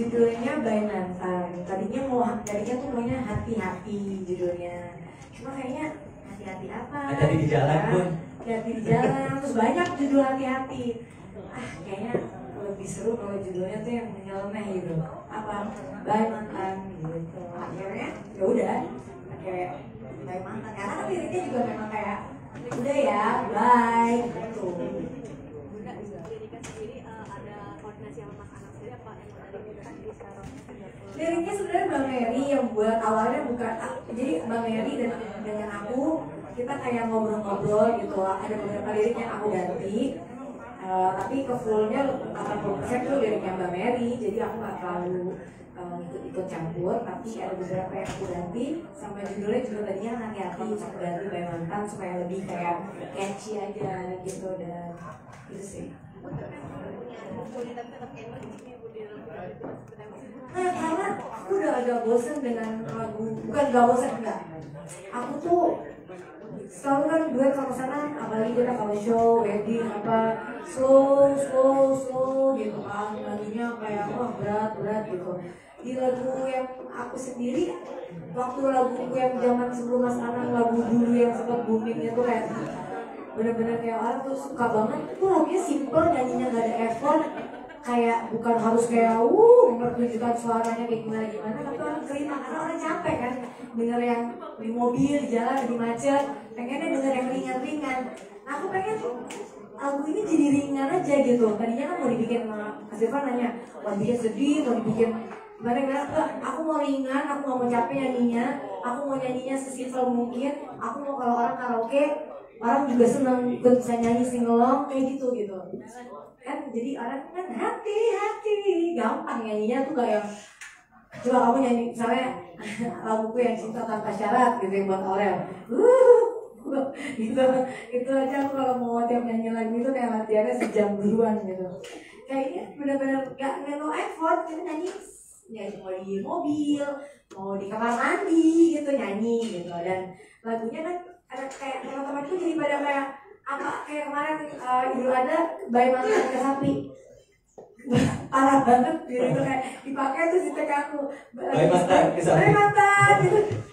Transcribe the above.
Judulnya By Mantan. Tadinya tuh maunya hati-hati judulnya. Cuma kayaknya hati-hati apa? Hati-hati di jalan pun. Hati-hati di jalan. Terus banyak judul hati-hati. Kayaknya lebih seru kalau judulnya tuh yang nyeleneh gitu. Apa? By Mantan gitu. Akhirnya ya udah. Kayak By Mantan. Karena kan liriknya juga memang kayak udah ya, bye gitu. Liriknya sebenarnya Bang Eri yang buat awalnya bukan, jadi Bang Eri dan dengan aku kita kayak ngobrol-ngobrol gitu, ada beberapa lirik yang aku ganti, tapi ke fullnya 80% tuh liriknya Bang Eri, jadi aku nggak terlalu ikut campur, tapi ada beberapa yang aku ganti, sama judulnya juga tadinya hati-hati, aku ganti By Mantan supaya lebih kayak catchy aja gitu, dan gitu sih. Karena aku udah agak bosen dengan lagu, bukan gak bosen enggak. Aku tuh selalu kan duet sama sana, apalagi kita kalau show, wedding apa slow gitu kan, lagunya kayak berat gitu. Di lagu yang aku sendiri, waktu lagu yang zaman sebelum Mas Anang, lagu dulu yang sempat boomingnya tuh kayak bener-bener kayak orang tuh suka banget. Itu lagunya simple, nyanyinya gak ada effort, kayak bukan harus kayak mempertunjukkan suaranya kayak gimana, tapi orang terima karena orang capek kan denger yang di mobil, di jalan, di macet, pengennya denger yang ringan-ringan. Nah, aku pengen lagu ini jadi ringan aja gitu. Tadinya kan mau dibikin, Mas Irfan nanya mau dibikin sedih, mau dibikin gimana, aku mau ringan, aku gak mau capek nyanyinya, aku mau nyanyinya sesimpel mungkin, aku mau kalau orang karaoke orang juga senang ikut bisa nyanyi singelong kayak gitu kan. Jadi orang kan hati-hati gampang nyanyinya tuh kayak, coba kamu nyanyi misalnya laguku yang Cinta Tanpa Syarat gitu yang buat Aurel, itu aja aku kalau mau tiap nyanyi lagu itu kayak latihannya sejam duluan gitu. Kayaknya benar-benar gak no effort, kita nyanyi mau di mobil, mau di kamar mandi gitu nyanyi gitu. Dan lagunya kan ada kayak teman-teman itu jadi pada kayak apa, kayak kemarin Idul Adha By Mantan ke sapi parah banget gitu, kayak dipakai tuh di TK aku By Mantan ke sapi. By Mantan gitu.